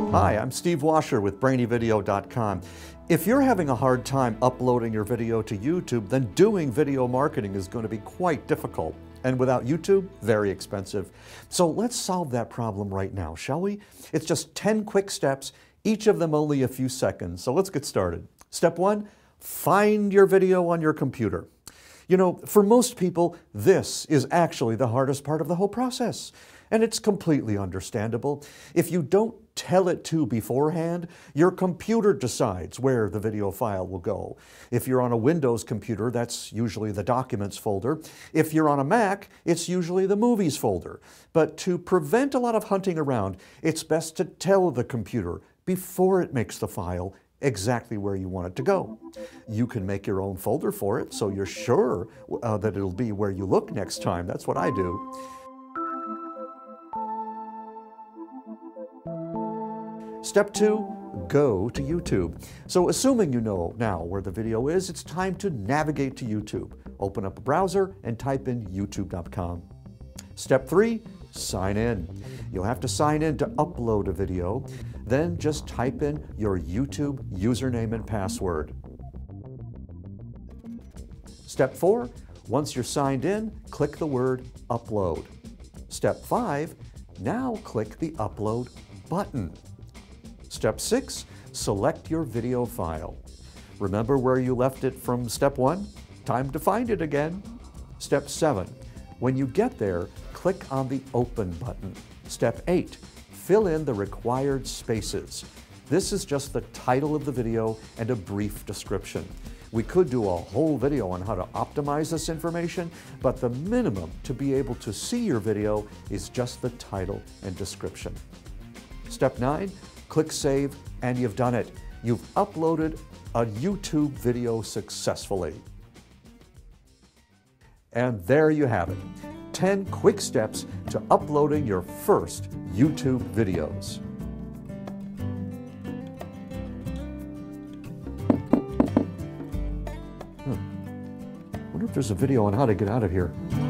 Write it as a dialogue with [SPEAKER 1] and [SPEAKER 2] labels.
[SPEAKER 1] Hi, I'm Steve Washer with brainyvideo.com. If you're having a hard time uploading your video to YouTube, then doing video marketing is going to be quite difficult. And without YouTube, very expensive. So let's solve that problem right now, shall we? It's just 10 quick steps, each of them only a few seconds. So let's get started. Step 1, find your video on your computer. You know, for most people, this is actually the hardest part of the whole process. And it's completely understandable. If you don't tell it to beforehand, your computer decides where the video file will go. If you're on a Windows computer, that's usually the Documents folder. If you're on a Mac, it's usually the Movies folder. But to prevent a lot of hunting around, it's best to tell the computer before it makes the file exactly where you want it to go. You can make your own folder for it, so you're sure that it'll be where you look next time. That's what I do. Step 2, go to YouTube. So assuming you know now where the video is, it's time to navigate to YouTube. Open up a browser and type in youtube.com. Step 3, sign in. You'll have to sign in to upload a video. Then just type in your YouTube username and password. Step 4, once you're signed in, click the word upload. Step 5, now click the upload button. Step 6, select your video file. Remember where you left it from step 1? Time to find it again. Step 7, when you get there, click on the Open button. Step 8, fill in the required spaces. This is just the title of the video and a brief description. We could do a whole video on how to optimize this information, but the minimum to be able to see your video is just the title and description. Step 9, click Save, and you've done it. You've uploaded a YouTube video successfully. And there you have it. 10 quick steps to uploading your first YouTube videos. I wonder if there's a video on how to get out of here.